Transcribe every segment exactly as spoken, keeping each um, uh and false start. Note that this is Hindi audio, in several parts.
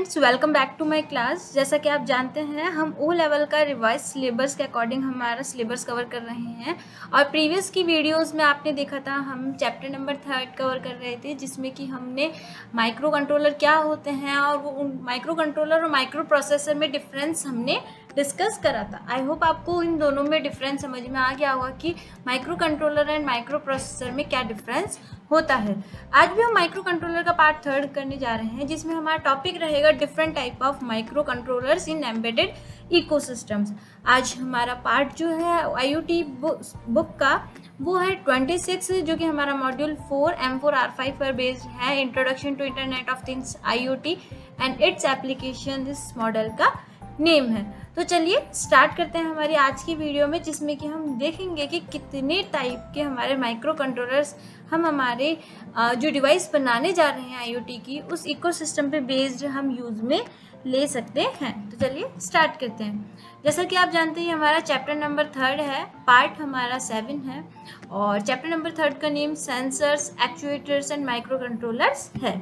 Friends, welcome back to my class. जैसा कि आप जानते हैं, हम ओ लेवल का रिवाइज सिलेबस के अकॉर्डिंग हमारा सिलेबस कवर कर रहे हैं। और प्रीवियस की वीडियोस में आपने देखा था, हम चैप्टर नंबर थर्ड कवर कर रहे थे, जिसमें कि हमने माइक्रो कंट्रोलर क्या होते हैं और वो उन माइक्रो कंट्रोलर और माइक्रो प्रोसेसर में डिफरेंस हमने डिस्कस करा था। आई होप आपको इन दोनों में डिफरेंस समझ में आ गया होगा कि microcontroller and microprocessor में क्या डिफरेंस होता है। आज भी हम माइक्रो कंट्रोलर का पार्ट थर्ड करने जा रहे हैं, जिसमें हमारा टॉपिक रहेगा different type of microcontrollers in embedded ecosystems. आज हमारा पार्ट जो है आईओटी बुक का वो है ट्वेंटी सिक्स, जो कि हमारा module four M four R five पर बेस्ड है, introduction to internet of things IoT and its application. इस मॉडल का नेम है। तो चलिए स्टार्ट करते हैं हमारी आज की वीडियो में, जिसमें कि हम देखेंगे कि कितने टाइप के हमारे माइक्रो कंट्रोलर्स हम हमारे जो डिवाइस बनाने जा रहे हैं आईओटी की, उस इकोसिस्टम पे बेस्ड हम यूज़ में ले सकते हैं। तो चलिए स्टार्ट करते हैं। जैसा कि आप जानते हैं, हमारा चैप्टर नंबर थर्ड है, पार्ट हमारा सेवन है, और चैप्टर नंबर थर्ड का name sensors, actuators and microcontrollers है।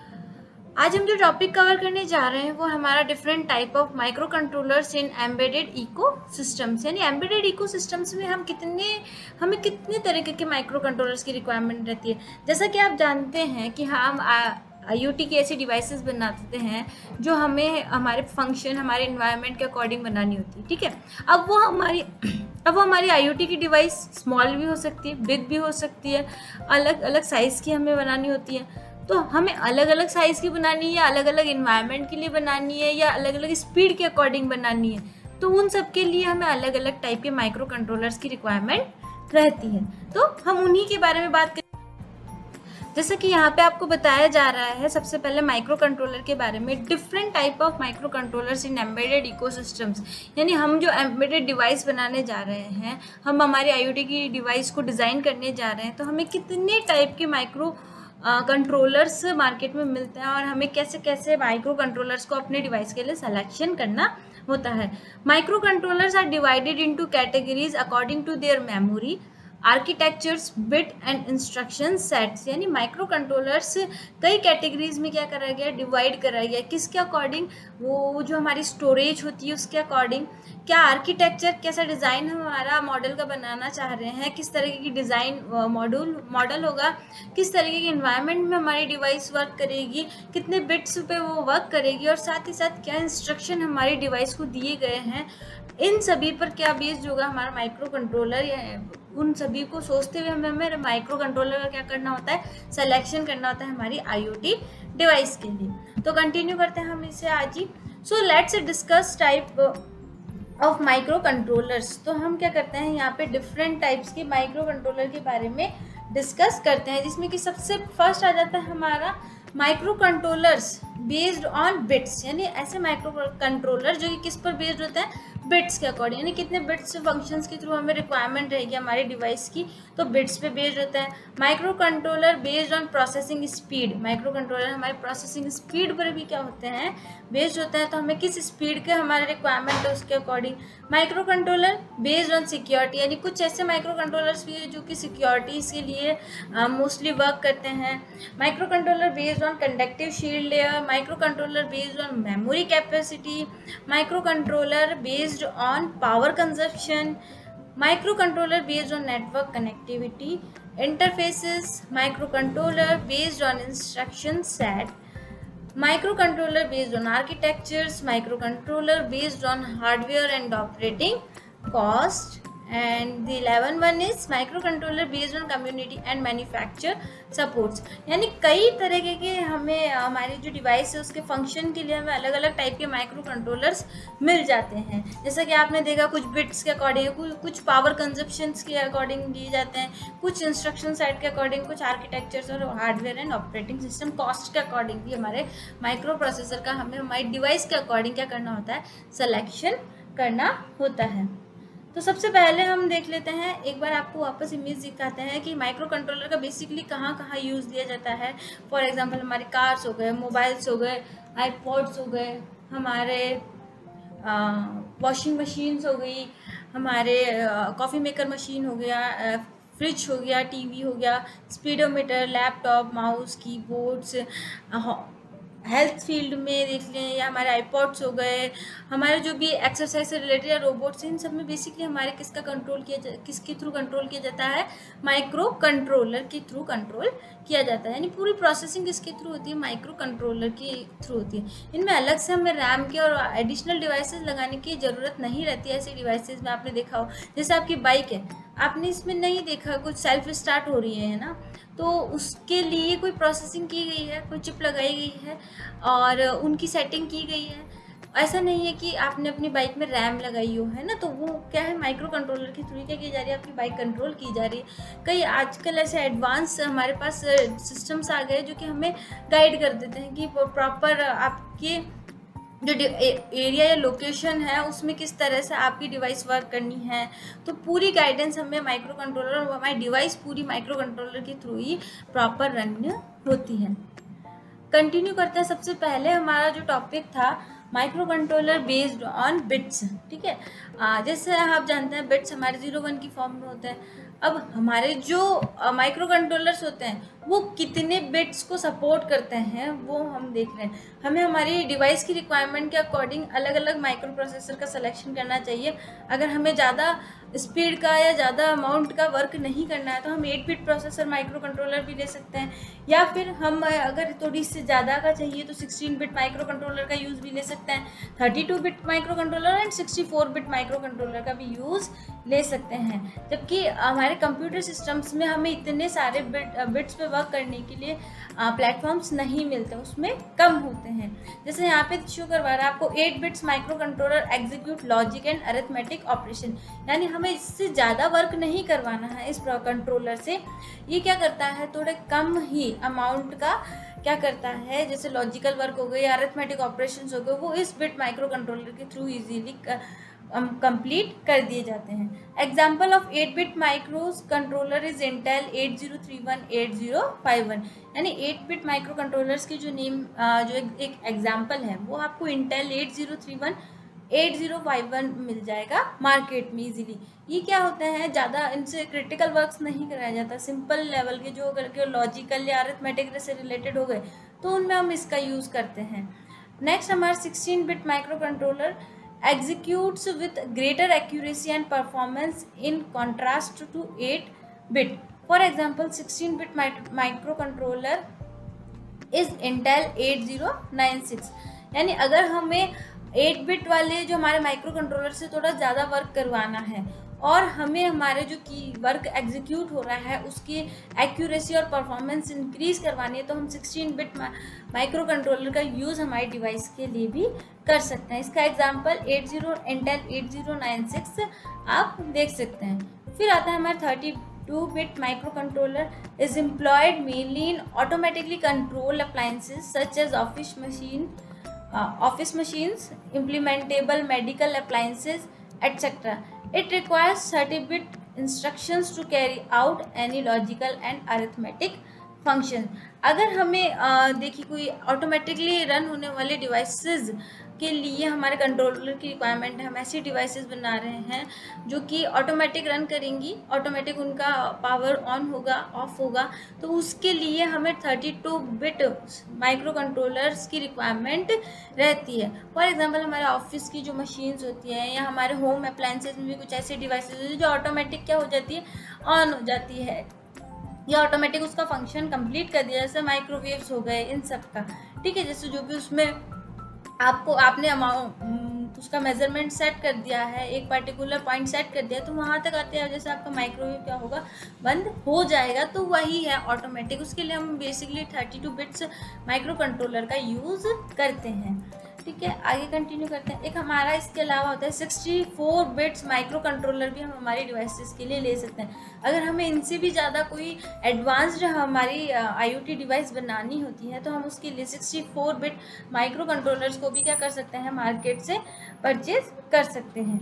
आज हम जो टॉपिक कवर करने जा रहे हैं वो हमारा different type of microcontrollers in embedded ecosystems. यानी एम्बेडेड इको सिस्टम्स में हम कितने हमें कितने तरीके के माइक्रो कंट्रोलर्स की रिक्वायरमेंट रहती है। जैसा कि आप जानते हैं कि हम आईओटी की ऐसी डिवाइसेस बनाते हैं जो हमें हमारे फंक्शन, हमारे इन्वायरमेंट के अकॉर्डिंग बनानी होती है। ठीक है, अब वो हमारी अब वो हमारी आईओटी की डिवाइस स्मॉल भी हो सकती है, बिग भी हो सकती है, अलग अलग साइज़ की हमें बनानी होती है। तो हमें अलग अलग साइज़ की बनानी है, या अलग अलग इन्वायरमेंट के लिए बनानी है, या अलग अलग स्पीड के अकॉर्डिंग बनानी है, तो उन सब के लिए हमें अलग अलग टाइप के माइक्रो कंट्रोलर्स की रिक्वायरमेंट रहती है। तो हम उन्हीं के बारे में बात करें। जैसे कि यहाँ पे आपको बताया जा रहा है, सबसे पहले माइक्रो कंट्रोलर के बारे में। Different type of microcontrollers in embedded ecosystems. यानी हम जो एम्बेडेड डिवाइस बनाने जा रहे हैं, हम हमारी आईओटी की डिवाइस को डिज़ाइन करने जा रहे हैं, तो हमें कितने टाइप के माइक्रो कंट्रोलर्स uh, मार्केट में मिलते हैं, और हमें कैसे कैसे माइक्रो कंट्रोलर्स को अपने डिवाइस के लिए सिलेक्शन करना होता है। Microcontrollers are divided into categories according to their memory, architectures, bit and instruction sets. यानी माइक्रो कंट्रोलर्स कई कैटेगरीज में क्या करा गया, डिवाइड करा गया। किसके अकॉर्डिंग? वो जो हमारी स्टोरेज होती है उसके अकॉर्डिंग, क्या आर्किटेक्चर, कैसा डिज़ाइन हमारा मॉडल का बनाना चाह रहे हैं, किस तरीके की डिज़ाइन मॉड्यूल मॉडल होगा, किस तरीके के इन्वायरमेंट में हमारी डिवाइस वर्क करेगी, कितने बिट्स पे वो वर्क करेगी, और साथ ही साथ क्या इंस्ट्रक्शन हमारी डिवाइस को दिए गए हैं। इन सभी पर क्या बेस्ड होगा हमारा माइक्रो कंट्रोलर। या उन सभी को सोचते हुए हमें हमें माइक्रो कंट्रोलर का क्या करना होता है, सिलेक्शन करना होता है हमारी आईओटी डिवाइस के लिए। तो कंटिन्यू करते हैं हम इसे आज ही। So let's discuss type of microcontrollers. तो हम क्या करते हैं, यहाँ पे डिफरेंट टाइप्स के माइक्रो कंट्रोलर के बारे में डिस्कस करते हैं, जिसमें कि सबसे फर्स्ट आ जाता है हमारा micro controllers based on bits. यानी ऐसे माइक्रो कंट्रोलर जो कि किस पर बेस्ड होते हैं, बिट्स के अकॉर्डिंग। यानी कितने बिट्स फंक्शंस के थ्रू हमें रिक्वायरमेंट रहेगी हमारी डिवाइस की, तो बिट्स पे बेस्ड होता है। Micro controller based on processing speed. Microcontroller हमारे प्रोसेसिंग स्पीड पर भी क्या होते हैं, बेस्ड होता है। तो हमें किस स्पीड के हमारे रिक्वायरमेंट है उसके according. Micro controller based on security. यानी कुछ ऐसे माइक्रो कंट्रोलर्स भी है जो कि सिक्योरिटीज़ के लिए मोस्टली वर्क करते हैं। Micro controller based on conductive shield layer. Micro controller based on memory capacity. Micro controller based on power consumption. Microcontroller based on network connectivity, interfaces. Microcontroller based on instruction set. Microcontroller based on architectures. Microcontroller based on hardware and operating cost. And the eleven one is microcontroller based on community and manufacturer supports. यानी कई तरीके के हमें हमारी जो डिवाइस है उसके फंक्शन के लिए हमें अलग अलग टाइप के माइक्रो कंट्रोलर्स मिल जाते हैं। जैसा कि आपने देखा, कुछ बिट्स के अकॉर्डिंग, कुछ पावर कंजप्शंस के अकॉर्डिंग दिए जाते हैं, कुछ इंस्ट्रक्शन सेट के अकॉर्डिंग, कुछ आर्किटेक्चर्स और hardware and operating system cost के अकॉर्डिंग भी हमारे माइक्रो प्रोसेसर का हमें हमारी डिवाइस के अकॉर्डिंग क्या करना होता है, सिलेक्शन करना होता है। तो सबसे पहले हम देख लेते हैं, एक बार आपको वापस इमेज दिखाते हैं कि माइक्रो कंट्रोलर का बेसिकली कहाँ कहाँ यूज़ दिया जाता है। फॉर एग्जांपल हमारे कार्स हो गए, मोबाइल्स हो गए, आईपॉड्स हो गए, हमारे वॉशिंग मशीन्स हो गई, हमारे कॉफ़ी मेकर मशीन हो गया, फ्रिज हो गया, टीवी हो गया, speedometer, laptop, mouse, keyboards, health field में देख लें, या हमारे आईपॉड्स हो गए, हमारे जो भी एक्सरसाइज से रिलेटेड या रोबोट्स, इन सब में बेसिकली हमारे किसका कंट्रोल किया जा किसके थ्रू कंट्रोल किया जाता है, माइक्रो कंट्रोलर के थ्रू कंट्रोल किया जाता है। यानी पूरी प्रोसेसिंग किसके थ्रू होती है, माइक्रो कंट्रोलर के थ्रू होती है। इनमें अलग से हमें रैम के और एडिशनल डिवाइसेस लगाने की ज़रूरत नहीं रहती है। ऐसे डिवाइसेस में आपने देखा हो, जैसे आपकी बाइक है, आपने इसमें नहीं देखा कुछ सेल्फ स्टार्ट हो रही है ना, तो उसके लिए कोई प्रोसेसिंग की गई है, कोई चिप लगाई गई है और उनकी सेटिंग की गई है। ऐसा नहीं है कि आपने अपनी बाइक में रैम लगाई हो, है ना, तो वो क्या है, माइक्रो कंट्रोलर के थ्रू क्या की जा रही है, आपकी बाइक कंट्रोल की जा रही है। कई आजकल ऐसे एडवांस हमारे पास सिस्टम्स आ गए जो कि हमें गाइड कर देते हैं कि प्रॉपर आपके जो एरिया या लोकेशन है उसमें किस तरह से आपकी डिवाइस वर्क करनी है। तो पूरी गाइडेंस हमें माइक्रो कंट्रोलर और हमारी डिवाइस पूरी माइक्रो कंट्रोलर के थ्रू ही प्रॉपर रन होती है। कंटिन्यू करते हैं। सबसे पहले हमारा जो टॉपिक था micro controller based on bits, ठीक है। जैसे आप जानते हैं बिट्स हमारे जीरो वन की फॉर्म में होते हैं। अब हमारे जो माइक्रो कंट्रोलर्स होते हैं वो कितने बिट्स को सपोर्ट करते हैं वो हम देख रहे हैं। हमें हमारी डिवाइस की रिक्वायरमेंट के अकॉर्डिंग अलग अलग माइक्रो प्रोसेसर का सिलेक्शन करना चाहिए। अगर हमें ज़्यादा स्पीड का या ज़्यादा अमाउंट का वर्क नहीं करना है तो हम eight bit processor microcontroller भी ले सकते हैं, या फिर हम अगर थोड़ी इससे ज़्यादा का चाहिए तो सिक्सटीन बिट माइक्रो कंट्रोलर का यूज़ भी ले सकते हैं, thirty two bit microcontroller and sixty four bit micro controller का भी यूज़ ले सकते हैं। जबकि हमारे कंप्यूटर सिस्टम्स में हमें इतने सारे बिट बिट्स पे वर्क करने के लिए प्लेटफॉर्म्स नहीं मिलते, उसमें कम होते हैं। जैसे यहाँ पे शो करवा रहा है आपको eight bits microcontroller execute logic and arithmetic operation, यानी हमें इससे ज़्यादा वर्क नहीं करवाना है इस कंट्रोलर से। ये क्या करता है, थोड़े कम ही अमाउंट का क्या करता है, जैसे लॉजिकल वर्क हो गए या अरिथमेटिक ऑपरेशंस हो गए, वो इस बिट माइक्रो कंट्रोलर के थ्रू इजीली कंप्लीट कर दिए जाते हैं। Example of eight bit microcontroller is Intel eight zero three one eight zero five one, यानी एट बिट माइक्रो कंट्रोलर्स की जो नेम जो एक एग्जाम्पल है वो आपको Intel eight zero three one eight zero five one मिल जाएगा मार्केट में इजीली। ये क्या होता है, ज़्यादा इनसे क्रिटिकल वर्क्स नहीं कराया जाता, सिंपल लेवल के जो करके लॉजिकल या अरिथमेटिक से रिलेटेड हो गए तो उनमें हम इसका यूज़ करते हैं। नेक्स्ट हमारा sixteen bit microcontroller executes with greater accuracy and performance in contrast to eight bit. For example, sixteen bit microcontroller is Intel eight zero nine six, यानी अगर हमें एट बिट वाले जो हमारे माइक्रो कंट्रोलर से थोड़ा ज़्यादा वर्क करवाना है और हमें हमारे जो की वर्क एग्जीक्यूट हो रहा है उसकी एक्यूरेसी और परफॉर्मेंस इंक्रीज करवानी है तो हम सिक्सटीन बिट माइक्रो कंट्रोलर का यूज़ हमारी डिवाइस के लिए भी कर सकते हैं। इसका example eight zero Intel eight zero nine six आप देख सकते हैं। फिर आता है हमारा thirty two bit microcontroller is employed mainly in automatically control appliances such as office machine office machines, implementable medical appliances etcetera. It requires thirty bit instructions to carry out any logical and arithmetic function. अगर हमें देखिए कोई ऑटोमेटिकली रन होने वाले डिवाइसेस के लिए हमारे कंट्रोलर की रिक्वायरमेंट है, हम ऐसी डिवाइसेस बना रहे हैं जो कि ऑटोमेटिक रन करेंगी, ऑटोमेटिक उनका पावर ऑन होगा ऑफ होगा, तो उसके लिए हमें thirty two bit microcontrollers की रिक्वायरमेंट रहती है। फॉर एग्जांपल हमारे ऑफिस की जो मशीन्स होती हैं या हमारे होम अप्लायंसेस में भी कुछ ऐसी डिवाइसेस होती है जो ऑटोमेटिक क्या हो जाती है, ऑन हो जाती है या ऑटोमेटिक उसका फंक्शन कंप्लीट कर दिया, जैसे माइक्रोवेव्स हो गए इन सब का, ठीक है। जैसे जो भी उसमें आपको आपने अमाउंट उसका मेजरमेंट सेट कर दिया है, एक पर्टिकुलर पॉइंट सेट कर दिया तो वहाँ तक आते हैं, जैसे आपका माइक्रोवेव क्या होगा, बंद हो जाएगा, तो वही है ऑटोमेटिक। उसके लिए हम basically thirty two bits micro controller का यूज़ करते हैं, ठीक है। आगे कंटिन्यू करते हैं। एक हमारा इसके अलावा होता है sixty four bits microcontroller भी हम हमारी डिवाइसेस के लिए ले सकते हैं। अगर हमें इनसे भी ज़्यादा कोई एडवांस्ड हमारी आईओटी डिवाइस बनानी होती है तो हम उसके लिए sixty four bit microcontrollers को भी क्या कर सकते हैं, मार्केट से परचेज कर सकते हैं।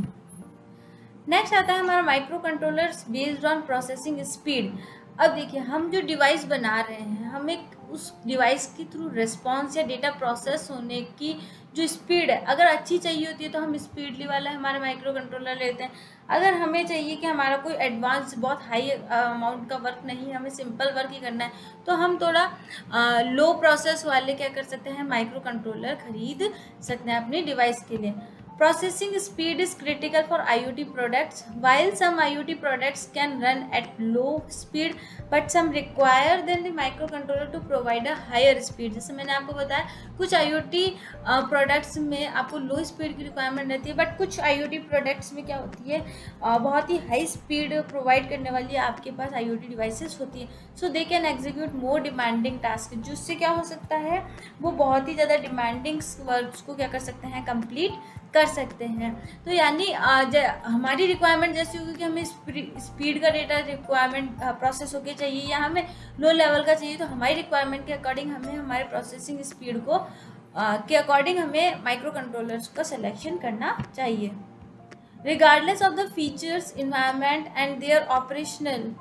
नेक्स्ट आता है हमारा micro controllers based on processing speed. अब देखिए हम जो डिवाइस बना रहे हैं हम एक उस डिवाइस की थ्रू रिस्पॉन्स या डेटा प्रोसेस होने की जो स्पीड है, अगर अच्छी चाहिए होती है तो हम स्पीडली वाला हमारे माइक्रो कंट्रोलर लेते हैं। अगर हमें चाहिए कि हमारा कोई एडवांस बहुत हाई अमाउंट का वर्क नहीं, हमें सिंपल वर्क ही करना है, तो हम थोड़ा लो प्रोसेस वाले क्या कर सकते हैं, माइक्रो कंट्रोलर खरीद सकते हैं अपनी डिवाइस के लिए। Processing speed is critical for I O T products. While some I O T products can run at low speed, but some require then the microcontroller to provide a higher speed. जैसे मैंने आपको बताया कुछ I O T प्रोडक्ट्स में आपको लो स्पीड की रिक्वायरमेंट रहती है, बट कुछ I O T प्रोडक्ट्स में क्या होती है, uh, बहुत ही हाई स्पीड प्रोवाइड करने वाली आपके पास I O T डिवाइसेस होती है। So they can execute more demanding task, जिससे क्या हो सकता है, वो बहुत ही ज़्यादा डिमांडिंग वर्क्स को क्या कर सकते हैं, कंप्लीट कर सकते हैं। तो यानी हमारी रिक्वायरमेंट जैसी होगी कि हमें स्पीड का डेटा रिक्वायरमेंट प्रोसेस होके चाहिए या हमें लो लेवल का चाहिए, तो हमारी रिक्वायरमेंट के अकॉर्डिंग हमें हमारे प्रोसेसिंग स्पीड को आ, के अकॉर्डिंग हमें माइक्रो कंट्रोलर्स का सिलेक्शन करना चाहिए। Regardless of the features, environment and their operational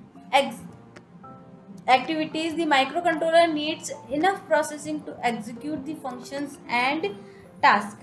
activities, the microcontroller needs enough processing to execute the functions and task।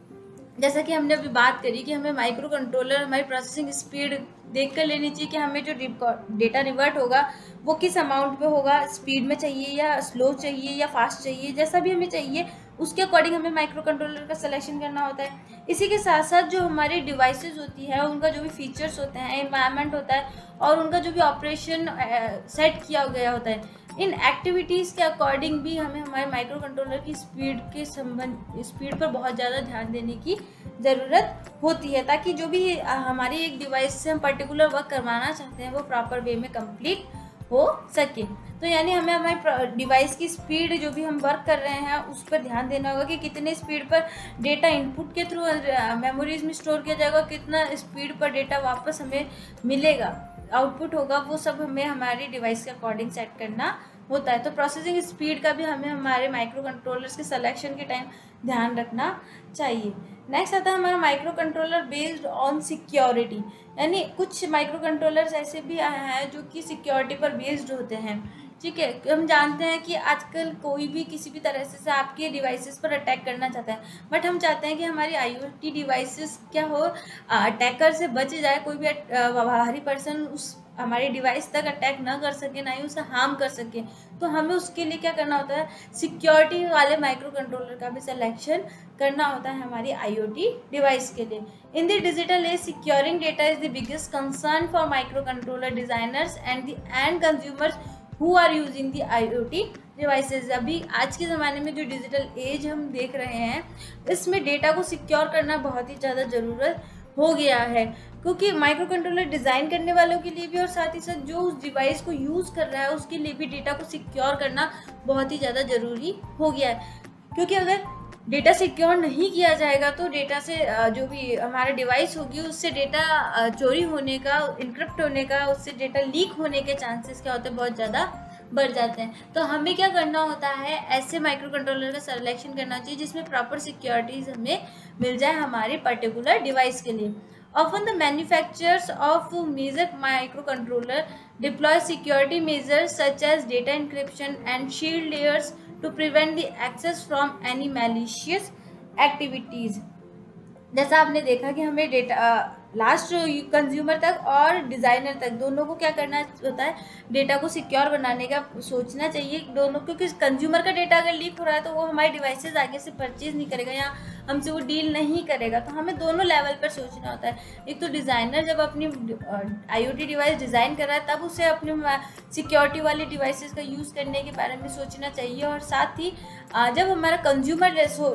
जैसा कि हमने अभी बात करी कि हमें माइक्रो कंट्रोलर हमारी प्रोसेसिंग स्पीड देख कर लेनी चाहिए कि हमें जो डेटा रिवर्ट होगा वो किस अमाउंट पे होगा, स्पीड में चाहिए या स्लो चाहिए या फास्ट चाहिए, जैसा भी हमें चाहिए उसके अकॉर्डिंग हमें माइक्रो कंट्रोलर का सिलेक्शन करना होता है। इसी के साथ साथ जो हमारी डिवाइसेस होती है उनका जो भी फीचर्स होते हैं, एनवायरनमेंट होता है और उनका जो भी ऑपरेशन सेट किया गया होता है, इन एक्टिविटीज़ के अकॉर्डिंग भी हमें हमारे माइक्रो कंट्रोलर की स्पीड के संबंध स्पीड पर बहुत ज़्यादा ध्यान देने की ज़रूरत होती है, ताकि जो भी हमारी एक डिवाइस से हम पर्टिकुलर वर्क करवाना चाहते हैं वो प्रॉपर वे में कंप्लीट हो सके। तो यानी हमें हमारी डिवाइस की स्पीड जो भी हम वर्क कर रहे हैं उस पर ध्यान देना होगा कि कितने स्पीड पर डेटा इनपुट के थ्रू मेमोरीज में स्टोर किया जाएगा, कितना स्पीड पर डेटा वापस हमें मिलेगा, आउटपुट होगा, वो सब हमें हमारी डिवाइस के अकॉर्डिंग सेट करना होता है। तो प्रोसेसिंग स्पीड का भी हमें हमारे माइक्रो कंट्रोलर्स के सिलेक्शन के टाइम ध्यान रखना चाहिए। नेक्स्ट आता है हमारा micro controller based on security, यानी कुछ माइक्रो कंट्रोलर्स ऐसे भी आए हैं जो कि सिक्योरिटी पर बेस्ड होते हैं। ठीक है, हम जानते हैं कि आजकल कोई भी किसी भी तरह से, से आपके डिवाइसेस पर अटैक करना चाहता है, बट हम चाहते हैं कि हमारी आईओटी डिवाइसेस क्या हो, अटैकर से बच जाए, कोई भी बाहरी पर्सन उस हमारी डिवाइस तक अटैक ना कर सके, ना ही उसे हार्म कर सके। तो हमें उसके लिए क्या करना होता है, सिक्योरिटी वाले माइक्रो कंट्रोलर का भी सिलेक्शन करना होता है हमारी आईओटी डिवाइस के लिए। In the digital age, securing data is the biggest concern for microcontroller designers and the end consumers who are using the IoT devices. अभी आज के ज़माने में जो डिजिटल एज हम देख रहे हैं, इसमें डेटा को सिक्योर करना बहुत ही ज़्यादा ज़रूरत हो गया है, क्योंकि माइक्रो कंट्रोलर डिज़ाइन करने वालों के लिए भी और साथ ही साथ जो उस डिवाइस को यूज़ कर रहा है उसके लिए भी डेटा को सिक्योर करना बहुत ही ज़्यादा ज़रूरी हो गया है। क्योंकि अगर डेटा सिक्योर नहीं किया जाएगा तो डेटा से जो भी हमारा डिवाइस होगी उससे डेटा चोरी होने का, इनक्रिप्ट होने का, उससे डेटा लीक होने के चांसेस क्या होते हैं, बहुत ज़्यादा बढ़ जाते हैं। तो हमें क्या करना होता है, ऐसे माइक्रो कंट्रोलर का सिलेक्शन करना चाहिए जिसमें प्रॉपर सिक्योरिटीज हमें मिल जाए हमारे पर्टिकुलर डिवाइस के लिए। Often the manufacturers of major microcontroller deploy security measures such as data encryption and shield layers to prevent the access from any malicious activities। जैसा आपने देखा कि हमें डेटा लास्ट कंज्यूमर तक और डिज़ाइनर तक दोनों को क्या करना होता है, डेटा को सिक्योर बनाने का सोचना चाहिए दोनों, क्योंकि कंज्यूमर का डेटा अगर लीक हो रहा है तो वो हमारे डिवाइसेस आगे से परचेज नहीं करेगा या हमसे वो डील नहीं करेगा। तो हमें दोनों लेवल पर सोचना होता है। एक तो डिज़ाइनर जब अपनी आईओटी डिवाइस डिज़ाइन कर रहा है तब उसे अपने सिक्योरिटी वाले डिवाइसेस का यूज़ करने के बारे में सोचना चाहिए, और साथ ही जब हमारा कंज्यूमर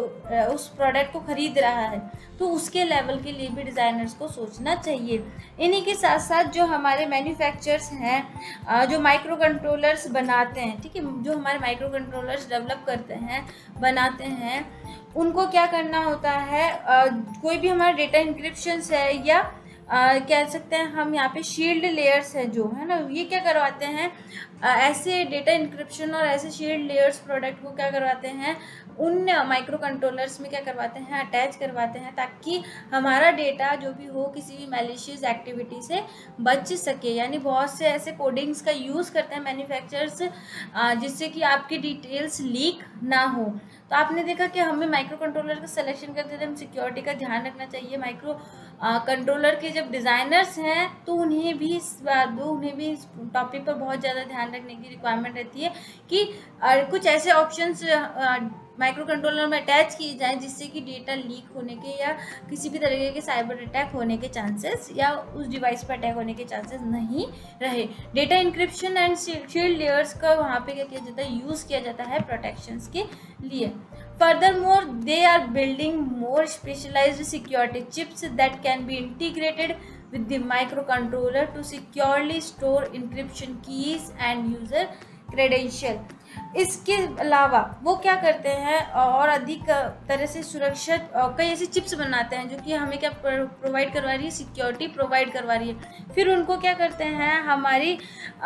उस प्रोडक्ट को खरीद रहा है तो उसके लेवल के लिए भी डिज़ाइनर्स को सोचना चाहिए। इन्हीं के साथ साथ जो हमारे मैन्युफैक्चरर्स हैं जो माइक्रो कंट्रोलर्स बनाते हैं, ठीक है, जो हमारे माइक्रो कंट्रोलर्स डेवलप करते हैं, बनाते हैं, उनको क्या करना होता है, कोई भी हमारा डेटा इंक्रिप्शंस है या Uh, कह सकते हैं हम यहाँ पे शील्ड लेयर्स है जो है ना, ये क्या करवाते हैं, uh, ऐसे डेटा इंक्रिप्शन और ऐसे शील्ड लेयर्स प्रोडक्ट को क्या करवाते हैं, उन माइक्रो कंट्रोलर्स में क्या करवाते हैं, अटैच करवाते हैं, ताकि हमारा डेटा जो भी हो किसी भी मैलिशियस एक्टिविटी से बच सके। यानी बहुत से ऐसे कोडिंग्स का यूज़ करते हैं मैन्युफैक्चरर्स जिससे कि आपकी डिटेल्स लीक ना हो। तो आपने देखा कि हमें माइक्रो कंट्रोलर का सिलेक्शन करते थे, हम सिक्योरिटी का ध्यान रखना चाहिए। माइक्रो कंट्रोलर के जब डिज़ाइनर्स हैं तो उन्हें भी इस दो उन्हें भी इस टॉपिक पर बहुत ज़्यादा ध्यान रखने की रिक्वायरमेंट रहती है कि आ, कुछ ऐसे ऑप्शंस माइक्रो कंट्रोलर में अटैच किए जाएं जिससे कि डेटा लीक होने के या किसी भी तरीके के साइबर अटैक होने के चांसेस या उस डिवाइस पर अटैक होने के चांसेस नहीं रहे। Data encryption and shield layers का वहाँ पे क्या किया जाता है, यूज़ किया जाता है प्रोटेक्शंस के लिए। Furthermore, they are building more specialized security chips that can be integrated with the microcontroller to securely store encryption keys and user credential. इसके अलावा वो क्या करते हैं और अधिक तरह से सुरक्षित कई ऐसी चिप्स बनाते हैं जो कि हमें क्या प्रोवाइड करवा रही है, सिक्योरिटी प्रोवाइड करवा रही है। फिर उनको क्या करते हैं, हमारी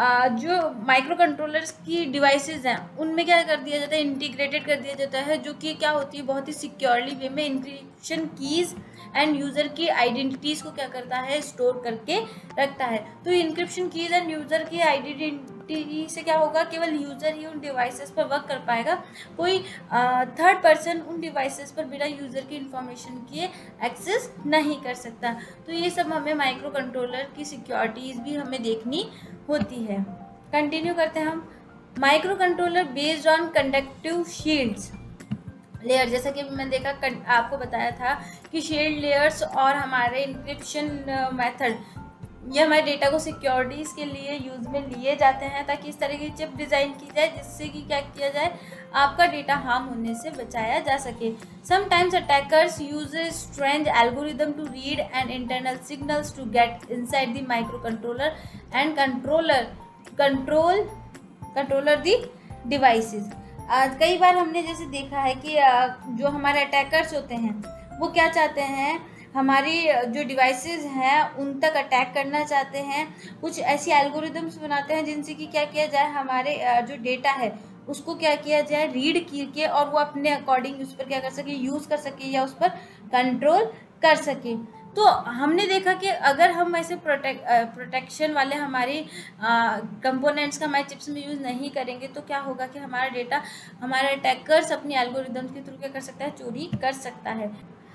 जो माइक्रो कंट्रोलर्स की डिवाइसेस हैं उनमें क्या कर दिया जाता है, इंटीग्रेटेड कर दिया जाता है, जो कि क्या होती है बहुत ही सिक्योरली वे में इंक्रिप्शन कीज़ एंड यूज़र की आइडेंटिटीज़ को क्या करता है, स्टोर करके रखता है। तो इंक्रिप्शन कीज़ एंड यूज़र की आइडेंटिटी से क्या होगा, केवल यूज़र ही उन डिवाइसेस पर वर्क कर पाएगा, कोई थर्ड पर्सन उन डिवाइसेस पर बिना यूज़र की इंफॉर्मेशन किए एक्सेस नहीं कर सकता। तो ये सब हमें माइक्रो कंट्रोलर की सिक्योरिटीज़ भी हमें देखनी होती है। कंटिन्यू करते हैं हम। Micro controller based on conductive shields layer, जैसा कि मैंने देखा आपको बताया था कि शील्ड लेयर्स और हमारे इंक्रिप्शन मेथड ये हमारे डेटा को सिक्योरिटीज़ के लिए यूज़ में लिए जाते हैं, ताकि इस तरह की चिप डिज़ाइन की जाए जिससे कि क्या किया जाए, आपका डेटा हार्म होने से बचाया जा सके। Sometimes attackers use strange algorithm to read and internal signals to get inside the micro controller and controller control controller the devices. कई बार हमने जैसे देखा है कि जो हमारे अटैकर्स होते हैं वो क्या चाहते हैं, हमारी जो डिवाइसेस हैं उन तक अटैक करना चाहते हैं। कुछ ऐसी एल्गोरिदम्स बनाते हैं जिनसे कि क्या किया जाए, हमारे जो डेटा है उसको क्या किया जाए, रीड करके और वो अपने अकॉर्डिंग उस पर क्या कर सके, यूज़ कर सके या उस पर कंट्रोल कर सके। तो हमने देखा कि अगर हम ऐसे प्रोटेक्ट प्रोटेक्शन वाले हमारी कंपोनेंट्स का हमारे चिप्स में यूज़ नहीं करेंगे तो क्या होगा कि हमारा डेटा हमारे अटैकर्स अपनी एल्गोरिदम्स के थ्रू क्या कर सकता है, चोरी कर सकता है।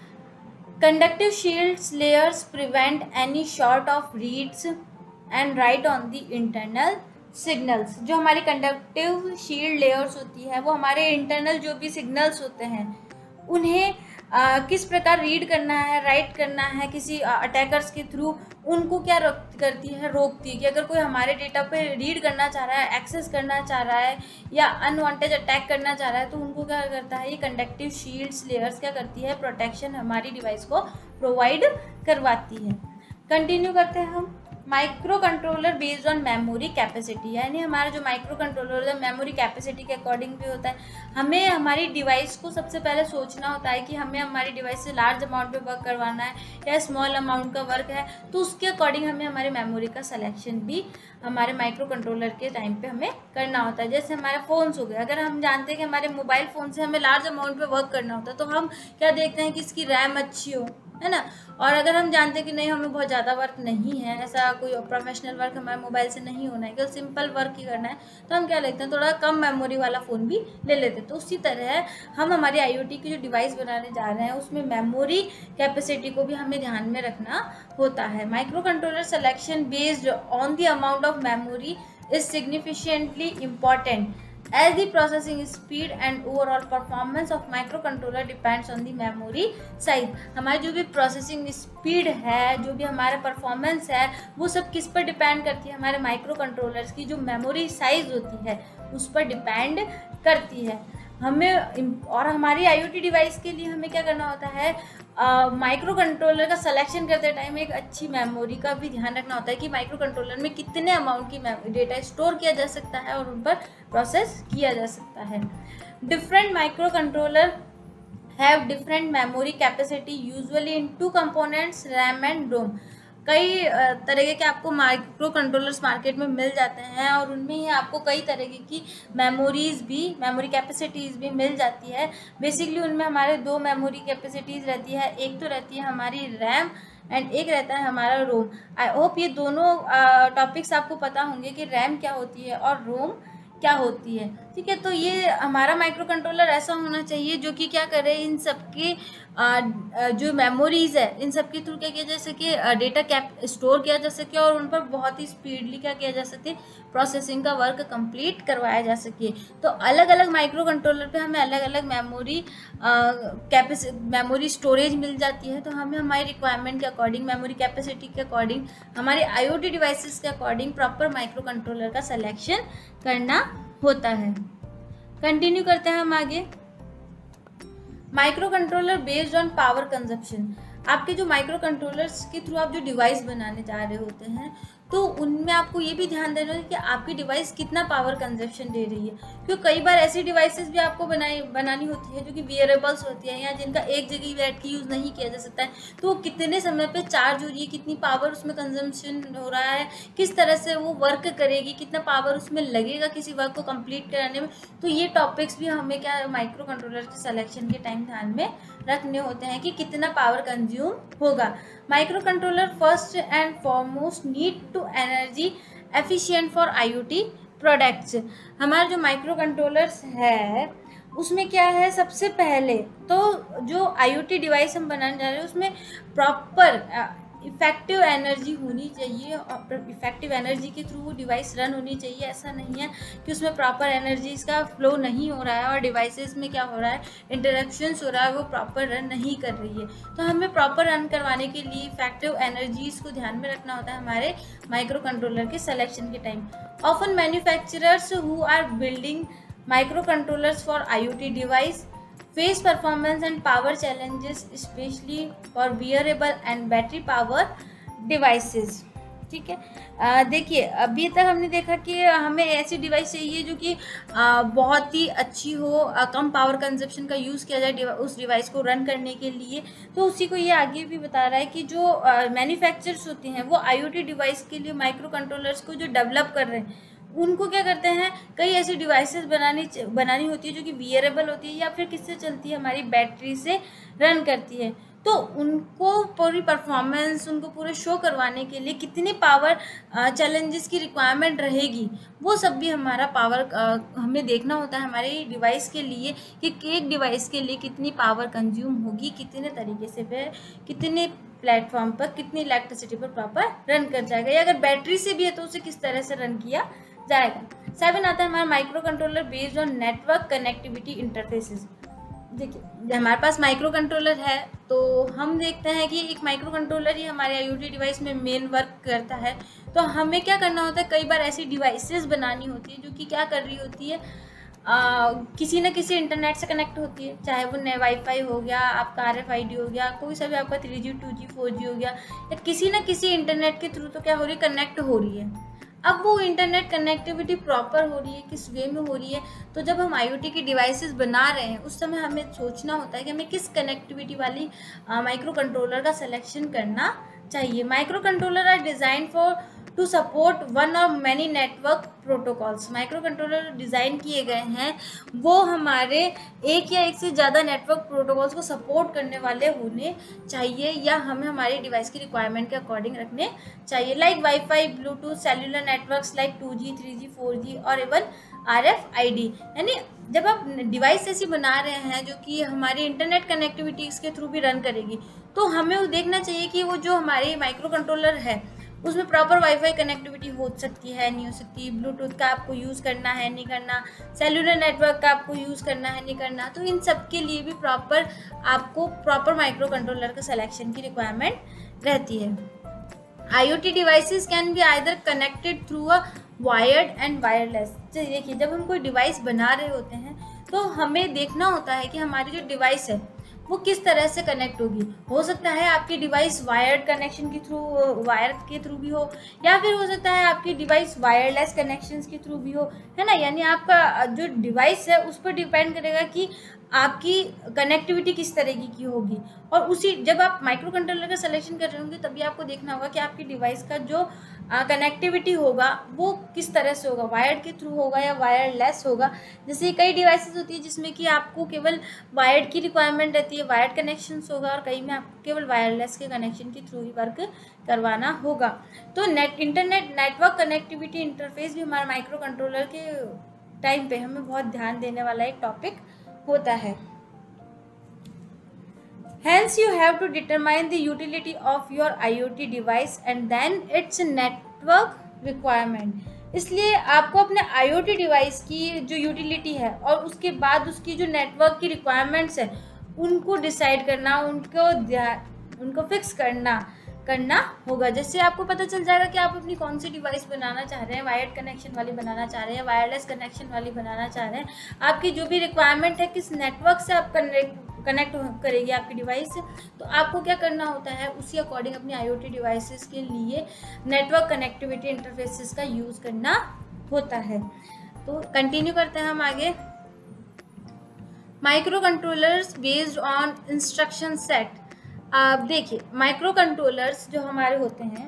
Conductive shields layers prevent any sort of reads and write on the internal signals। जो हमारी conductive shield layers होती है वो हमारे internal जो भी signals होते हैं उन्हें आ, किस प्रकार रीड करना है, राइट करना है किसी अटैकर्स के थ्रू, उनको क्या करती है, रोकती है। कि अगर कोई हमारे डेटा पे रीड करना चाह रहा है, एक्सेस करना चाह रहा है या अनवांटेड अटैक करना चाह रहा है तो उनको क्या करता है, ये कंडक्टिव शील्ड्स लेयर्स क्या करती है, प्रोटेक्शन हमारी डिवाइस को प्रोवाइड करवाती है। कंटिन्यू करते हैं हम। Micro controller based on memory capacity, यानी हमारा जो माइक्रो कंट्रोलर है मेमोरी कैपेसिटी के अकॉर्डिंग भी होता है। हमें हमारी डिवाइस को सबसे पहले सोचना होता है कि हमें हमारी डिवाइस से लार्ज अमाउंट पे वर्क करवाना है या स्मॉल अमाउंट का वर्क है, तो उसके अकॉर्डिंग हमें हमारे मेमोरी का सिलेक्शन भी हमारे माइक्रो कंट्रोलर के टाइम पे हमें करना होता है। जैसे हमारे फ़ोन्स हो गए, अगर हम जानते हैं कि हमारे मोबाइल फ़ोन से हमें लार्ज अमाउंट पे वर्क करना होता है तो हम क्या देखते हैं कि इसकी रैम अच्छी हो, है ना। और अगर हम जानते हैं कि नहीं हमें बहुत ज़्यादा वर्क नहीं है, ऐसा कोई प्रोफेशनल वर्क हमारे मोबाइल से नहीं होना है, केवल सिंपल वर्क ही करना है, तो हम क्या लेते हैं, थोड़ा कम मेमोरी वाला फ़ोन भी ले लेते हैं। तो उसी तरह हम हमारी आईओटी की जो डिवाइस बनाने जा रहे हैं उसमें मेमोरी कैपेसिटी को भी हमें ध्यान में रखना होता है। Microcontroller selection based on the amount of memory is significantly important as the processing speed and overall performance of microcontroller depends on the memory size। हमारी जो भी प्रोसेसिंग स्पीड है, जो भी हमारा परफॉर्मेंस है, वो सब किस पर डिपेंड करती है, हमारे माइक्रो कंट्रोलर्स की जो मेमोरी साइज होती है उस पर डिपेंड करती है। हमें और हमारी आईओटी डिवाइस के लिए हमें क्या करना होता है, माइक्रो कंट्रोलर का सिलेक्शन करते टाइम एक अच्छी मेमोरी का भी ध्यान रखना होता है कि माइक्रो कंट्रोलर में कितने अमाउंट की डेटा स्टोर किया जा सकता है और उन पर प्रोसेस किया जा सकता है। Different microcontroller have different memory capacity usually in two components, RAM and ROM. कई तरह के आपको माइक्रो कंट्रोलर्स मार्केट में मिल जाते हैं और उनमें ही आपको कई तरह की मेमोरीज भी मेमोरी कैपेसिटीज़ भी मिल जाती है। बेसिकली उनमें हमारे दो मेमोरी कैपेसिटीज़ रहती है, एक तो रहती है हमारी रैम एंड एक रहता है हमारा रोम। आई होप ये दोनों टॉपिक्स आपको पता होंगे कि रैम क्या होती है और रोम क्या होती है, ठीक है। तो ये हमारा माइक्रो कंट्रोलर ऐसा होना चाहिए जो कि क्या करे, इन सबके जो मेमोरीज है इन सब के थ्रू क्या किया जा सके, डेटा कैप स्टोर किया जा सके और उन पर बहुत ही स्पीडली क्या किया जा सके, प्रोसेसिंग का वर्क कंप्लीट करवाया जा सके। तो अलग अलग माइक्रो कंट्रोलर पे हमें अलग अलग मेमोरी कैपेसिटी मेमोरी स्टोरेज मिल जाती है। तो हमें हमारी रिक्वायरमेंट के अकॉर्डिंग, मेमोरी कैपेसिटी के अकॉर्डिंग, हमारे आईओटी डिवाइसेस के अकॉर्डिंग प्रॉपर माइक्रो कंट्रोलर का सिलेक्शन करना होता है। कंटिन्यू करते हैं हम आगे। Micro controller based on power consumption. आपके जो माइक्रो कंट्रोलर्स के थ्रू आप जो डिवाइस बनाने जा रहे होते हैं तो उनमें आपको ये भी ध्यान देना है कि आपकी डिवाइस कितना पावर कंजप्शन दे रही है, क्योंकि कई बार ऐसी डिवाइसेस भी आपको बनाई बनानी होती है जो कि वियरेबल्स होती है या जिनका एक जगह ही बैठ के यूज़ नहीं किया जा सकता है। तो वो कितने समय पे चार्ज हो रही है, कितनी पावर उसमें कंजम्पशन हो रहा है, किस तरह से वो वर्क करेगी, कितना पावर उसमें लगेगा किसी वर्क को कंप्लीट कराने में। तो ये टॉपिक्स भी हमें क्या माइक्रो कंट्रोलर के सिलेक्शन के टाइम ध्यान में रखने होते हैं कि कितना पावर कंज्यूम होगा। Microcontroller first and foremost need to energy efficient for IoT products. हमारा जो माइक्रो कंट्रोलर्स है उसमें क्या है, सबसे पहले तो जो आईओटी डिवाइस हम बनाने जा रहे हैं उसमें प्रॉपर इफेक्टिव एनर्जी होनी चाहिए और इफेक्टिव एनर्जी के थ्रू वो डिवाइस रन होनी चाहिए। ऐसा नहीं है कि उसमें प्रॉपर एनर्जी इसका फ्लो नहीं हो रहा है और डिवाइसेस में क्या हो रहा है, इंटरप्शंस हो रहा है, वो प्रॉपर रन नहीं कर रही है। तो हमें प्रॉपर रन करवाने के लिए इफेक्टिव एनर्जीज को ध्यान में रखना होता है हमारे माइक्रो कंट्रोलर के सिलेक्शन के time. Often manufacturers who are building micro controllers for IoT device face performance and power challenges especially for wearable and battery power devices। ठीक है, देखिए अभी तक हमने देखा कि हमें ऐसी डिवाइस चाहिए जो कि बहुत ही अच्छी हो, आ, कम पावर कंजप्शन का यूज़ किया जाए उस डिवाइस को रन करने के लिए। तो उसी को ये आगे भी बता रहा है कि जो मैन्युफैक्चरर्स होते हैं वो आईओटी डिवाइस के लिए माइक्रो कंट्रोलर्स को जो डेवलप कर रहे हैं उनको क्या करते हैं, कई ऐसी डिवाइसेस बनानी बनानी होती है जो कि वियरेबल होती है या फिर किससे चलती है, हमारी बैटरी से रन करती है। तो उनको पूरी परफॉर्मेंस, उनको पूरे शो करवाने के लिए कितनी पावर चैलेंजेस की रिक्वायरमेंट रहेगी वो सब भी हमारा पावर हमें देखना होता है हमारी डिवाइस के लिए कि एक डिवाइस के लिए कितनी पावर कंज्यूम होगी, कितने तरीके से फिर कितने प्लेटफॉर्म पर कितनी इलेक्ट्रिसिटी पर प्रॉपर रन कर जाएगा, या अगर बैटरी से भी है तो उसे किस तरह से रन किया जाएगा। सेवन आता है हमारा micro controller based on network connectivity interfaces. देखिए हमारे पास माइक्रो कंट्रोलर है तो हम देखते हैं कि एक माइक्रो कंट्रोलर ही हमारे आईओटी डिवाइस में मेन वर्क करता है। तो हमें क्या करना होता है, कई बार ऐसी डिवाइसेस बनानी होती है जो कि क्या कर रही होती है, आ, किसी न किसी इंटरनेट से कनेक्ट होती है, चाहे वो नए वाईफाई हो गया, आपका आर एफ आई डी हो गया, कोई सा भी आपका three G two G four G हो गया, या किसी न किसी इंटरनेट के थ्रू तो क्या हो रही है, कनेक्ट हो रही है। अब वो इंटरनेट कनेक्टिविटी प्रॉपर हो रही है, किस वे में हो रही है, तो जब हम आईओटी की डिवाइसेस बना रहे हैं उस समय हमें सोचना होता है कि हमें किस कनेक्टिविटी वाली माइक्रो कंट्रोलर का सिलेक्शन करना चाहिए। Microcontroller are design for to support one or many network protocols. Microcontroller design किए गए हैं वो हमारे एक या एक से ज़्यादा नेटवर्क प्रोटोकॉल्स को सपोर्ट करने वाले होने चाहिए, या हमें हमारी डिवाइस की रिक्वायरमेंट के अकॉर्डिंग रखने चाहिए, like wifi, bluetooth, cellular networks like two G, three G, four G और even R F I D. यानी जब आप डिवाइस ऐसी बना रहे हैं जो कि हमारी इंटरनेट कनेक्टिविटीज़ के थ्रू भी रन करेगी, तो हमें वो देखना चाहिए कि वो जो हमारी माइक्रो कंट्रोलर है उसमें प्रॉपर वाईफाई कनेक्टिविटी हो सकती है, नहीं हो सकती, ब्लूटूथ का आपको यूज़ करना है नहीं करना, सेल्युलर नेटवर्क का आपको यूज़ करना है नहीं करना। तो इन सब के लिए भी प्रॉपर आपको प्रॉपर माइक्रो कंट्रोलर का सिलेक्शन की रिक्वायरमेंट रहती है। IoT devices can be either connected through a wired and wireless. देखिए जब हम कोई डिवाइस बना रहे होते हैं तो हमें देखना होता है कि हमारी जो डिवाइस है वो किस तरह से कनेक्ट होगी। हो सकता है आपकी डिवाइस वायर्ड कनेक्शन के थ्रू वायर के थ्रू भी हो, या फिर हो सकता है आपकी डिवाइस वायरलेस कनेक्शंस के थ्रू भी हो, है ना। यानी आपका जो डिवाइस है उस पर डिपेंड करेगा कि आपकी कनेक्टिविटी किस तरीके की होगी। और उसी जब आप माइक्रो कंट्रोलर का सिलेक्शन कर रहे होंगे तभी आपको देखना होगा कि आपकी डिवाइस का जो कनेक्टिविटी होगा वो किस तरह से होगा, वायर्ड के थ्रू होगा या वायरलेस होगा। जैसे कई डिवाइसेस होती है जिसमें कि आपको केवल वायर्ड की रिक्वायरमेंट रहती है, वायर्ड कनेक्शंस होगा, और कई में आपको केवल वायरलेस के कनेक्शन के थ्रू ही वर्क करवाना होगा। तो net internet network connectivity interface भी हमारे माइक्रो कंट्रोलर के टाइम पे हमें बहुत ध्यान देने वाला एक टॉपिक होता है। Hence, you have to determine the utility of your I O T device and then its network requirement. इसलिए आपको अपने I O T डिवाइस की जो यूटिलिटी है और उसके बाद उसकी जो नेटवर्क की रिक्वायरमेंट्स है उनको डिसाइड करना, उनको उनको फिक्स करना करना होगा। जैसे आपको पता चल जाएगा कि आप अपनी कौन सी डिवाइस बनाना चाह रहे हैं, वायर्ड कनेक्शन वाली बनाना चाह रहे हैं, वायरलेस कनेक्शन वाली बनाना चाह रहे हैं, आपकी जो भी रिक्वायरमेंट है किस नेटवर्क से आप कनेक्ट कनेक्ट करेगी आपकी डिवाइस से, तो आपको क्या करना होता है उसी अकॉर्डिंग अपनी आईओटी डिवाइसेस के लिए नेटवर्क कनेक्टिविटी इंटरफेसेस का यूज़ करना होता है। तो कंटिन्यू करते हैं हम आगे। Micro controllers based on instruction set. आप देखिए माइक्रो कंट्रोलर्स जो हमारे होते हैं,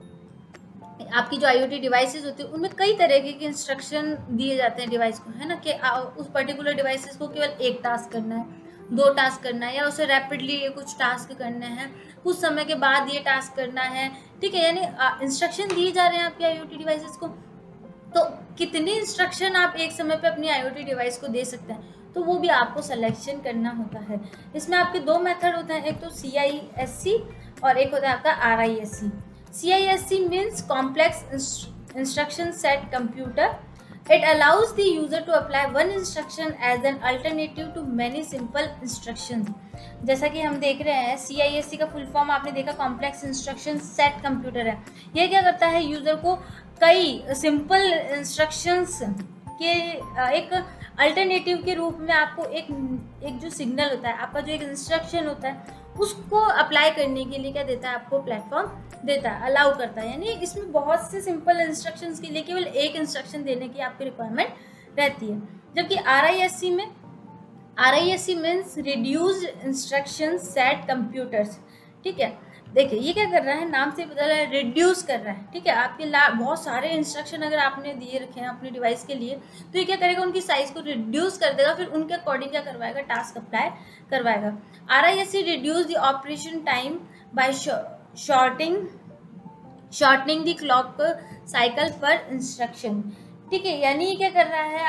आपकी जो आईओटी डिवाइसेस होती है उनमें कई तरह के इंस्ट्रक्शन दिए जाते हैं डिवाइस को, है ना, कि उस पर्टिकुलर डिवाइसेस को केवल एक टास्क करना है, दो टास्क करना है, या उसे रैपिडली कुछ टास्क करने हैं, कुछ समय के बाद ये टास्क करना है, ठीक है। यानी इंस्ट्रक्शन दिए जा रहे हैं आपकी आईओटी डिवाइसेस को। तो कितने इंस्ट्रक्शन आप एक समय पे अपनी आईओटी डिवाइस को दे सकते हैं, तो वो भी आपको सिलेक्शन करना होता है। इसमें आपके दो मेथड होते हैं, एक तो सी आई एस सी और एक होता है आपका R I S C. C I S C means complex instruction set computer. It allows the user to apply one instruction as an alternative to many simple instructions. जैसा कि हम देख रहे हैं सी आई एस सी का फुल फॉर्म आपने देखा कॉम्प्लेक्स इंस्ट्रक्शन सेट कंप्यूटर है। यह क्या करता है, यूज़र को कई सिंपल इंस्ट्रक्शंस के एक अल्टरनेटिव के रूप में आपको एक एक जो सिग्नल होता है, आपका जो एक इंस्ट्रक्शन होता है उसको अप्लाई करने के लिए क्या देता है, आपको प्लेटफॉर्म देता है, अलाउ करता है। यानी इसमें बहुत से सिंपल इंस्ट्रक्शंस के लिए केवल एक इंस्ट्रक्शन देने की आपकी रिक्वायरमेंट रहती है। जबकि आर आई एस सी में R I S C means reduced instruction set computers, ठीक है। देखिए ये क्या कर रहा है, नाम से पता रहा है, रिड्यूस कर रहा है, ठीक है। आपके बहुत सारे इंस्ट्रक्शन अगर आपने दिए रखे हैं अपने डिवाइस के लिए, तो ये क्या करेगा, उनकी साइज को रिड्यूस कर देगा, फिर उनके अकॉर्डिंग क्या करवाएगा, टास्क अप्लाई करवाएगा। R I S C reduce the operation time by shorting shortening the clock cycle per instruction, ठीक है। यानी ये क्या कर रहा है,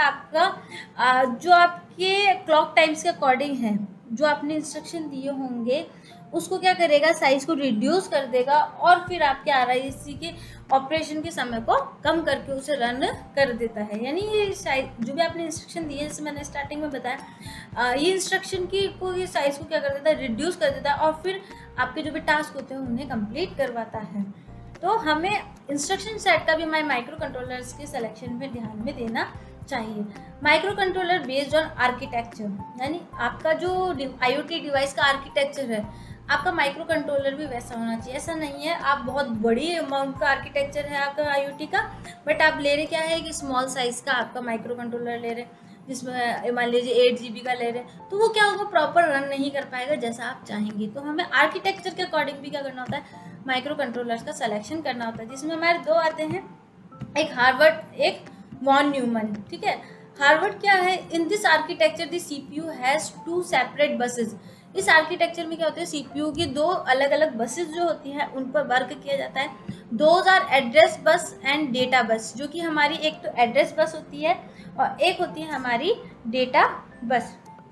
आपका जो आपके क्लॉक टाइम्स के अकॉर्डिंग है, जो आपने इंस्ट्रक्शन दिए होंगे उसको क्या करेगा, साइज को रिड्यूस कर देगा और फिर आपके आर आई एस सी के ऑपरेशन के समय को कम करके उसे रन कर देता है। यानी ये साइज जो भी आपने इंस्ट्रक्शन दिए, जैसे मैंने स्टार्टिंग में बताया, ये इंस्ट्रक्शन की को ये साइज को क्या कर देता है, रिड्यूस कर देता है और फिर आपके जो भी टास्क होते हैं उन्हें कंप्लीट करवाता है। तो हमें इंस्ट्रक्शन सेट का भी हमारे माइक्रो कंट्रोलर्स के सिलेक्शन में ध्यान में देना चाहिए। Micro controller based on architecture, यानी आपका जो आईओटी डिवाइस का आर्किटेक्चर है, आपका माइक्रो कंट्रोलर भी वैसा होना चाहिए। ऐसा नहीं है आप बहुत बड़ी अमाउंट का आर्किटेक्चर है आपका आईओटी का, बट आप ले रहे क्या है कि स्मॉल साइज का आपका माइक्रो कंट्रोलर ले रहे, जिसमें मान लीजिए एट जी बी का ले रहे, तो वो क्या होगा, प्रॉपर रन नहीं कर पाएगा जैसा आप चाहेंगे। तो हमें आर्किटेक्चर के अकॉर्डिंग भी क्या करना होता है, माइक्रो कंट्रोलर्स का सिलेक्शन करना होता है, जिसमें हमारे दो आते हैं, एक हार्वर्ड, एक वॉन न्यूमन, ठीक है। हार्वर्ड क्या है, in this architecture the CPU has two separate buses. इस आर्किटेक्चर में क्या होता है, सीपीयू की दो अलग अलग बसेस जो होती हैं उन पर वर्क किया जाता है। Those are address bus and data bus, जो कि हमारी एक तो एड्रेस बस होती है और एक होती है हमारी data bus,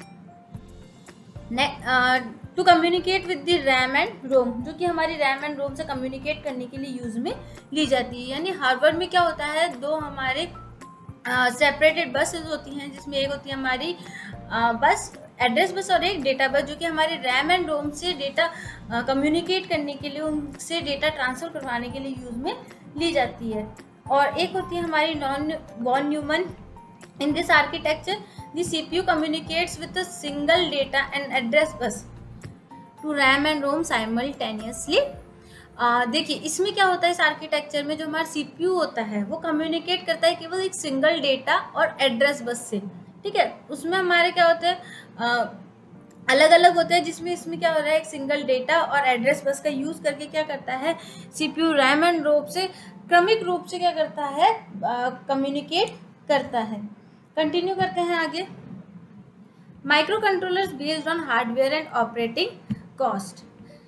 to communicate with the RAM and ROM, जो कि हमारी रैम एंड रोम से कम्युनिकेट करने के लिए यूज में ली जाती है। यानी हार्वर्ड में क्या होता है, दो हमारे सेपरेटेड बसेस होती हैं, जिसमें एक होती है हमारी uh, बस एड्रेस बस और एक डेटा बस, जो कि हमारे रैम एंड रोम से डेटा कम्युनिकेट करने के लिए, उनसे डेटा ट्रांसफर करवाने के लिए यूज में ली जाती है। और एक होती है हमारी non von Neumann. In this architecture the CPU communicates with a single data and address bus to RAM and ROM simultaneously. देखिए इसमें क्या होता है, इस आर्किटेक्चर में जो हमारा सीपीयू होता है वो कम्युनिकेट करता है केवल एक सिंगल डेटा और एड्रेस बस से, ठीक है। उसमें हमारे क्या होते हैं, अलग अलग होते हैं, जिसमें इसमें क्या हो रहा है, एक सिंगल डेटा और एड्रेस बस का यूज़ करके क्या करता है, सीपीयू रैम एंड रोम से क्रमिक रूप से क्या करता है, कम्युनिकेट करता है। कंटिन्यू करते हैं आगे। Micro controllers based on hardware and operating cost.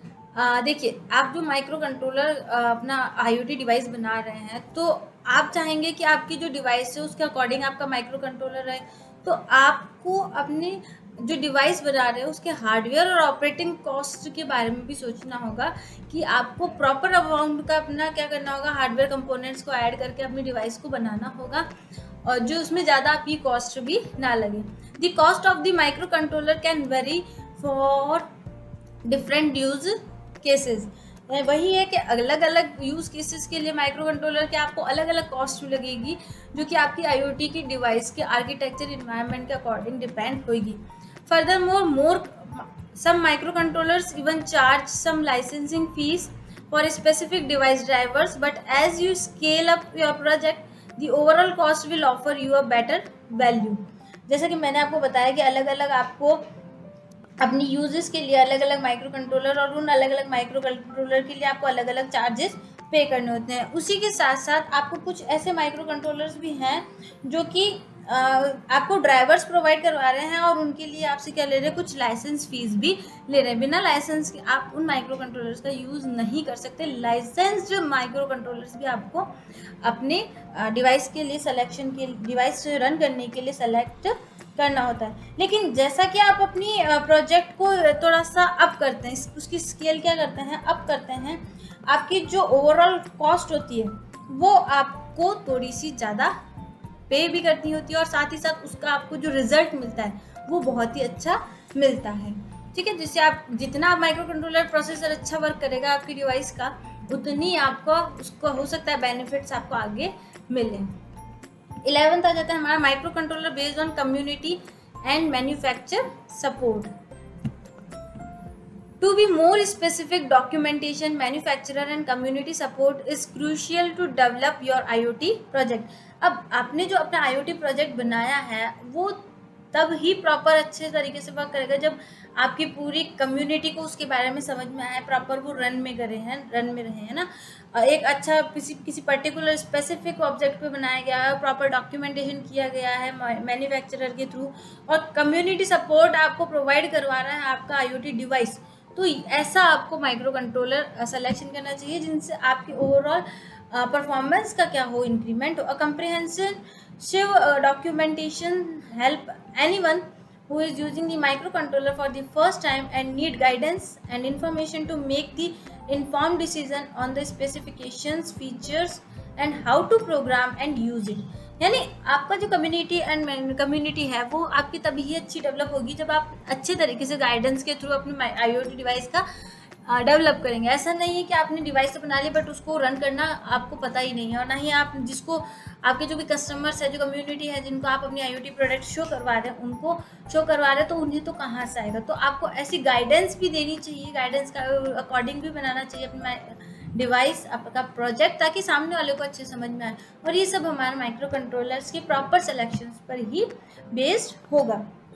देखिए, आप जो माइक्रो कंट्रोलर अपना आईओटी डिवाइस बना रहे हैं, तो आप चाहेंगे कि आपकी जो डिवाइस है उसके अकॉर्डिंग आपका माइक्रो कंट्रोलर है, तो आपको अपने जो डिवाइस बना रहे हैं उसके हार्डवेयर और ऑपरेटिंग कॉस्ट के बारे में भी सोचना होगा कि आपको प्रॉपर अमाउंट का अपना क्या करना होगा, हार्डवेयर कंपोनेंट्स को ऐड करके अपनी डिवाइस को बनाना होगा, और जो उसमें ज़्यादा आपकी कॉस्ट भी ना लगे। The cost of the micro controller can vary for different use cases. वही है कि अलग अलग यूज़ केसेस के लिए माइक्रो कंट्रोलर के आपको अलग अलग कॉस्ट लगेगी, जो कि आपकी आईओटी की डिवाइस के आर्किटेक्चर इन्वायरमेंट के अकॉर्डिंग डिपेंड होगी। Furthermore more some micro controllers even charge some licensing fees for specific device drivers, but as you scale up your project the overall cost will offer you a better value. जैसा कि मैंने आपको बताया कि अलग अलग आपको अपनी यूजेस के लिए अलग अलग माइक्रो कंट्रोलर और उन अलग अलग माइक्रो कंट्रोलर के लिए आपको अलग अलग चार्जेस पे करने होते हैं। उसी के साथ साथ आपको कुछ ऐसे माइक्रो कंट्रोलर्स भी हैं जो कि आपको ड्राइवर्स प्रोवाइड करवा रहे हैं और उनके लिए आपसे क्या ले रहे हैं, कुछ लाइसेंस फीस भी ले रहे हैं। बिना लाइसेंस के आप उन माइक्रो कंट्रोलर्स का यूज़ नहीं कर सकते। लाइसेंस्ड माइक्रो कंट्रोलर्स भी आपको अपने डिवाइस के लिए सिलेक्शन के डिवाइस रन करने के लिए सेलेक्ट करना होता है। लेकिन जैसा कि आप अपनी प्रोजेक्ट को थोड़ा सा अप करते हैं, उसकी स्केल क्या करते हैं, अप करते हैं, आपकी जो ओवरऑल कॉस्ट होती है वो आपको थोड़ी सी ज़्यादा पे भी करनी होती है, और साथ ही साथ उसका आपको जो रिजल्ट मिलता है वो बहुत ही अच्छा मिलता है। ठीक है, जिससे आप जितना आप माइक्रो कंट्रोलर प्रोसेसर अच्छा वर्क करेगा आपकी डिवाइस का, उतनी आपको उसको हो सकता है बेनिफिट्स आपको आगे मिले। इलेवेंथ आ जाता है हमारा micro controller based on community and manufacture support. To be more specific, documentation, manufacturer and community support is crucial to develop your I O T project. अब आपने जो अपना I O T प्रोजेक्ट बनाया है वो तब ही प्रॉपर अच्छे तरीके से वर्क करेगा जब आपकी पूरी कम्युनिटी को उसके बारे में समझ में आए, प्रॉपर वो रन में करे हैं रन में रहे हैं ना। एक अच्छा किसी किसी पर्टिकुलर स्पेसिफिक ऑब्जेक्ट पे बनाया गया है, प्रॉपर डॉक्यूमेंटेशन किया गया है मैन्युफैक्चरर के थ्रू, और कम्युनिटी सपोर्ट आपको प्रोवाइड करवा रहा है आपका आई ओ टी डिवाइस। तो ऐसा आपको माइक्रो कंट्रोलर सिलेक्शन करना चाहिए जिनसे आपकी ओवरऑल परफॉर्मेंस का क्या हो, इंक्रीमेंट हो। अ comprehensive uh, documentation help anyone who is using the microcontroller for the first time and need guidance and information to make the informed decision on the specifications, features and how to program and use it. यानी आपका जो कम्युनिटी एंड कम्युनिटी है वो आपकी तभी ही अच्छी डेवलप होगी जब आप अच्छे तरीके से गाइडेंस के थ्रू अपने आईओटी डिवाइस का डेवलप करेंगे। ऐसा नहीं है कि आपने डिवाइस तो बना ली बट उसको रन करना आपको पता ही नहीं है, और ना ही आप जिसको आपके जो भी कस्टमर्स है, जो कम्युनिटी है, जिनको आप अपनी आईओटी प्रोडक्ट शो करवा रहे हैं उनको शो करवा रहे हैं, तो उन्हें तो कहाँ से आएगा। तो आपको ऐसी गाइडेंस भी देनी चाहिए, गाइडेंस का अकॉर्डिंग भी बनाना चाहिए अपना डिवाइस, आपका प्रोजेक्ट, ताकि सामने वाले को अच्छे समझ में आए। और ये सब हमारे माइक्रो कंट्रोलर्स के प्रॉपर सिलेक्शंस पर ही बेस्ड होगा।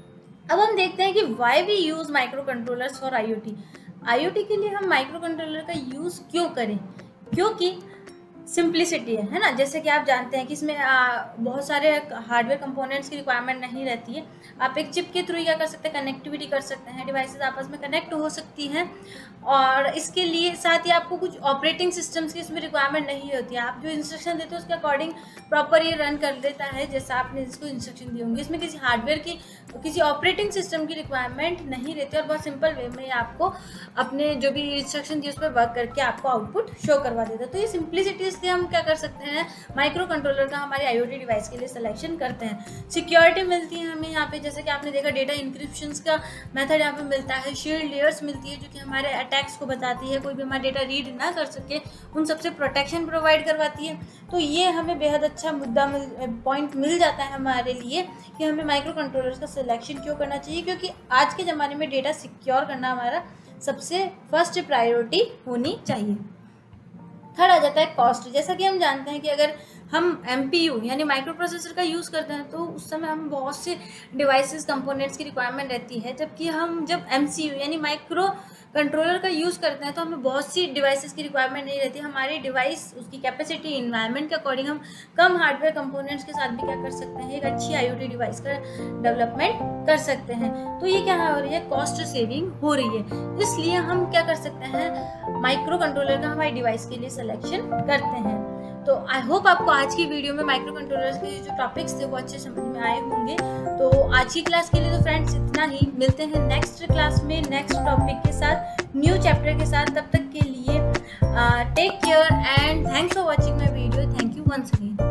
अब हम देखते हैं कि why we use micro controllers for IoT. IoT के लिए हम माइक्रो कंट्रोलर का यूज़ क्यों करें? क्योंकि सिंप्लिसिटी है है ना। जैसे कि आप जानते हैं कि इसमें आ, बहुत सारे हार्डवेयर कंपोनेंट्स की रिक्वायरमेंट नहीं रहती है। आप एक चिप के थ्रू क्या कर सकते हैं, कनेक्टिविटी कर सकते हैं, डिवाइसेस आपस में कनेक्ट हो सकती हैं, और इसके लिए साथ ही आपको कुछ ऑपरेटिंग सिस्टम्स की इसमें रिक्वायरमेंट नहीं होती है। आप जो इंस्ट्रक्शन देते हो उसके अकॉर्डिंग प्रॉपर ये रन कर देता है जैसा आपने इसको इंस्ट्रक्शन दिए होंगे। इसमें किसी हार्डवेयर की किसी ऑपरेटिंग सिस्टम की रिक्वायरमेंट नहीं रहती, और बहुत सिंपल वे में आपको अपने जो भी इंस्ट्रक्शन दिए उस पर वर्क करके आपको आउटपुट शो करवा देता है। तो ये सिंप्लिसिटी इसलिए हम क्या कर सकते हैं, माइक्रो कंट्रोलर का हमारे आईओटी डिवाइस के लिए सिलेक्शन करते हैं। सिक्योरिटी मिलती है हमें यहाँ पे, जैसे कि आपने देखा डेटा इंक्रिप्शन का मेथड यहाँ पे मिलता है, शील्ड लेयर्स मिलती है जो कि हमारे अटैक्स को बताती है, कोई भी हमारा डेटा रीड ना कर सके उन सबसे प्रोटेक्शन प्रोवाइड करवाती है। तो ये हमें बेहद अच्छा मुद्दा मिल पॉइंट मिल जाता है हमारे लिए कि हमें माइक्रो कंट्रोलर्स का सिलेक्शन क्यों करना चाहिए, क्योंकि आज के ज़माने में डेटा सिक्योर करना हमारा सबसे फर्स्ट प्रायोरिटी होनी चाहिए। थर्ड आ जाता है कॉस्ट। जैसा कि हम जानते हैं कि अगर हम एम पी यू यानी माइक्रो प्रोसेसर का यूज़ करते हैं, तो उस समय हम बहुत से डिवाइसेस कंपोनेंट्स की रिक्वायरमेंट रहती है। जबकि हम जब एम सी यू यानी माइक्रो कंट्रोलर का यूज़ करते हैं तो हमें बहुत सी डिवाइसेस की रिक्वायरमेंट नहीं रहती। हमारी डिवाइस उसकी कैपेसिटी इन्वायरमेंट के अकॉर्डिंग हम कम हार्डवेयर कंपोनेंट्स के साथ भी क्या कर सकते हैं, एक अच्छी आई ओ टी डिवाइस का डेवलपमेंट कर सकते हैं। तो ये क्या हो रही है, कॉस्ट सेविंग हो रही है। इसलिए हम क्या कर सकते हैं, माइक्रो कंट्रोलर का हमारी डिवाइस के लिए सिलेक्शन करते हैं। तो आई होप आपको आज की वीडियो में माइक्रो कंट्रोलर्स के जो टॉपिक्स थे वो अच्छे समझ में आए होंगे। तो आज की क्लास के लिए तो फ्रेंड्स इतना ही। मिलते हैं नेक्स्ट क्लास में नेक्स्ट टॉपिक के साथ, न्यू चैप्टर के साथ। तब तक के लिए take care and thanks for watching my video. Thank you once again.